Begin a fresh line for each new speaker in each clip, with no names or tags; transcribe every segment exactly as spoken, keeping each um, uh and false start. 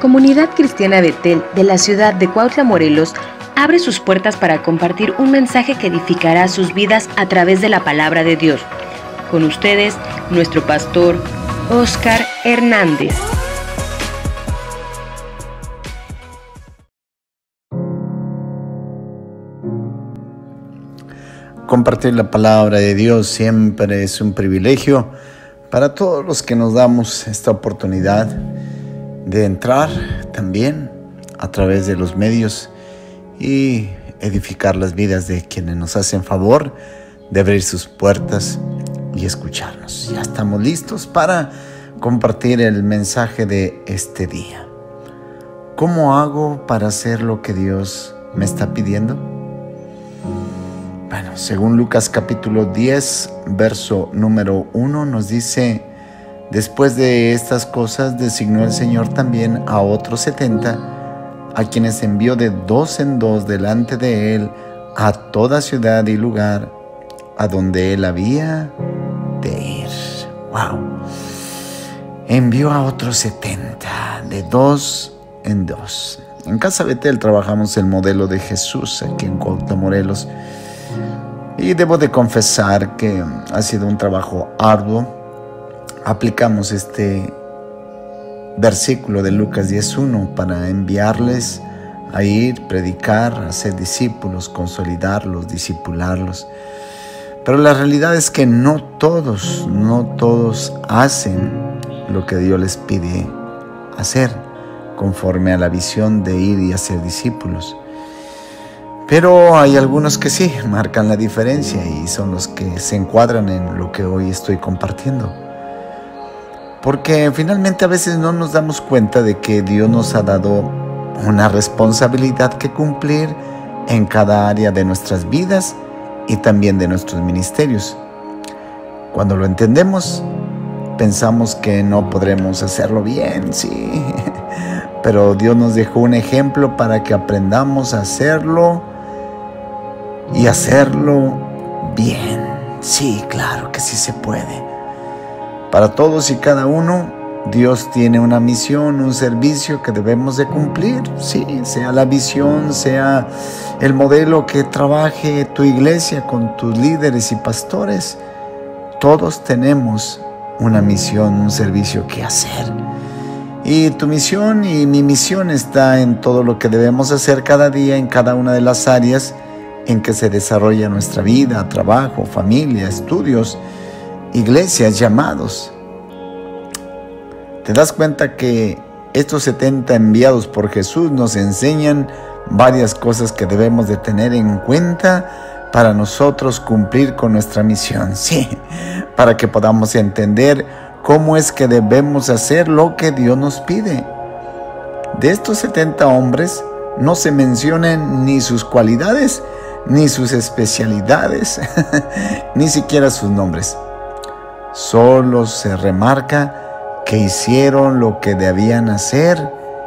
Comunidad Cristiana Betel de la ciudad de Cuautla, Morelos, abre sus puertas para compartir un mensaje que edificará sus vidas a través de la palabra de Dios. Con ustedes, nuestro pastor, Oscar Hernández.
Compartir la palabra de Dios siempre es un privilegio para todos los que nos damos esta oportunidad de entrar también a través de los medios y edificar las vidas de quienes nos hacen favor de abrir sus puertas y escucharnos. Ya estamos listos para compartir el mensaje de este día. ¿Cómo hago para hacer lo que Dios me está pidiendo? Bueno, según Lucas capítulo diez, verso número uno, nos dice: después de estas cosas designó el Señor también a otros setenta, a quienes envió de dos en dos delante de él a toda ciudad y lugar a donde él había de ir. ¡Wow! Envió a otros setenta, de dos en dos. En Casa Betel trabajamos el modelo de Jesús aquí en Cuautla, Morelos. Y debo de confesar que ha sido un trabajo arduo. Aplicamos este versículo de Lucas diez uno para enviarles a ir, predicar, hacer discípulos, consolidarlos, discipularlos. Pero la realidad es que no todos, no todos hacen lo que Dios les pide hacer, conforme a la visión de ir y hacer discípulos. Pero hay algunos que sí, marcan la diferencia y son los que se encuadran en lo que hoy estoy compartiendo. Porque finalmente a veces no nos damos cuenta de que Dios nos ha dado una responsabilidad que cumplir en cada área de nuestras vidas y también de nuestros ministerios. Cuando lo entendemos, pensamos que no podremos hacerlo bien, sí. Pero Dios nos dejó un ejemplo para que aprendamos a hacerlo y hacerlo bien. Sí, claro que sí se puede. Para todos y cada uno, Dios tiene una misión, un servicio que debemos de cumplir. Sí, sea la visión, sea el modelo que trabaje tu iglesia con tus líderes y pastores. Todos tenemos una misión, un servicio que hacer. Y tu misión y mi misión está en todo lo que debemos hacer cada día en cada una de las áreas en que se desarrolla nuestra vida, trabajo, familia, estudios, iglesias, llamados. ¿Te das cuenta que estos setenta enviados por Jesús nos enseñan varias cosas que debemos de tener en cuenta para nosotros cumplir con nuestra misión? Sí, para que podamos entender cómo es que debemos hacer lo que Dios nos pide. De estos setenta hombres no se mencionan ni sus cualidades, ni sus especialidades, ni siquiera sus nombres. Solo se remarca que hicieron lo que debían hacer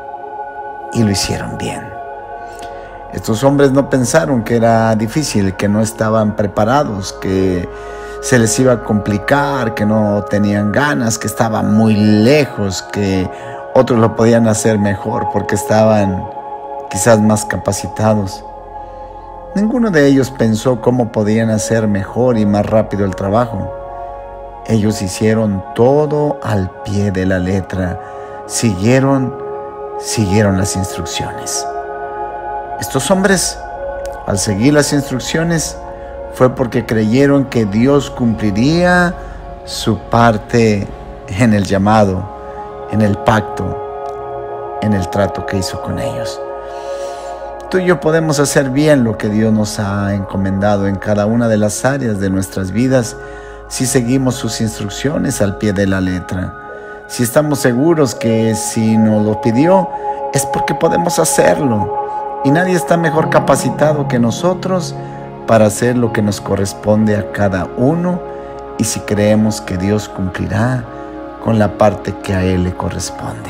y lo hicieron bien. Estos hombres no pensaron que era difícil, que no estaban preparados, que se les iba a complicar, que no tenían ganas, que estaban muy lejos, que otros lo podían hacer mejor porque estaban quizás más capacitados. Ninguno de ellos pensó cómo podían hacer mejor y más rápido el trabajo. Ellos hicieron todo al pie de la letra, siguieron, siguieron las instrucciones. Estos hombres, al seguir las instrucciones, fue porque creyeron que Dios cumpliría su parte en el llamado, en el pacto, en el trato que hizo con ellos. Tú y yo podemos hacer bien lo que Dios nos ha encomendado en cada una de las áreas de nuestras vidas si seguimos sus instrucciones al pie de la letra. Si estamos seguros que si nos lo pidió es porque podemos hacerlo y nadie está mejor capacitado que nosotros para hacer lo que nos corresponde a cada uno, y si creemos que Dios cumplirá con la parte que a Él le corresponde.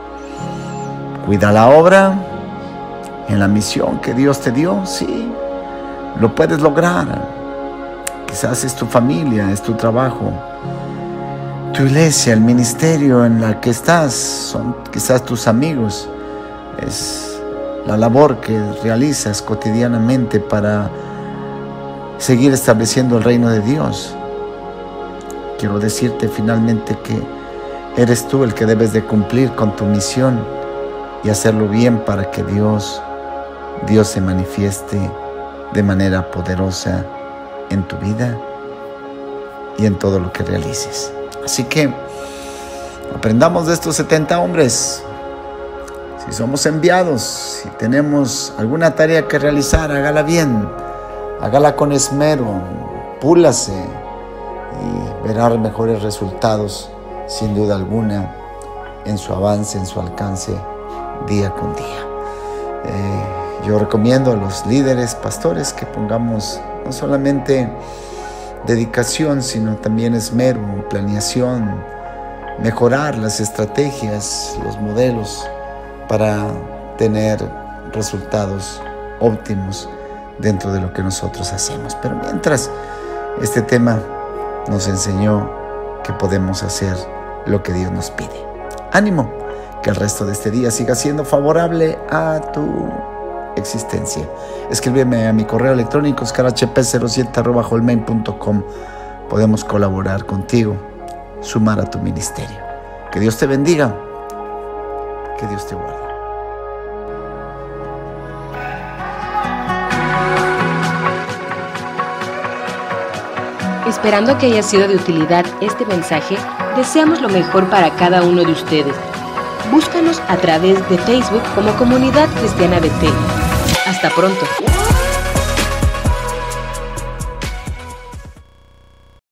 Cuida la obra en la misión que Dios te dio, sí, lo puedes lograr. Quizás es tu familia, es tu trabajo, tu iglesia, el ministerio en la que estás, son quizás tus amigos, es la labor que realizas cotidianamente para seguir estableciendo el reino de Dios. Quiero decirte finalmente que eres tú el que debes de cumplir con tu misión y hacerlo bien para que Dios, Dios se manifieste de manera poderosa en tu vida y en todo lo que realices. Así que aprendamos de estos setenta hombres. Si somos enviados, si tenemos alguna tarea que realizar, hágala bien, hágala con esmero, púlase y verá mejores resultados, sin duda alguna, en su avance, en su alcance, día con día. Eh, yo recomiendo a los líderes, pastores, que pongamos no solamente dedicación, sino también esmero, planeación, mejorar las estrategias, los modelos para tener resultados óptimos dentro de lo que nosotros hacemos. Pero mientras, este tema nos enseñó que podemos hacer lo que Dios nos pide. Ánimo, que el resto de este día siga siendo favorable a tu existencia. Escríbeme a mi correo electrónico oscar h p cero siete arroba hotmail punto com. Podemos colaborar contigo, sumar a tu ministerio. Que Dios te bendiga, que Dios te guarde.
Esperando que haya sido de utilidad este mensaje, deseamos lo mejor para cada uno de ustedes. Búscanos a través de Facebook como Comunidad Cristiana Betel. Hasta pronto.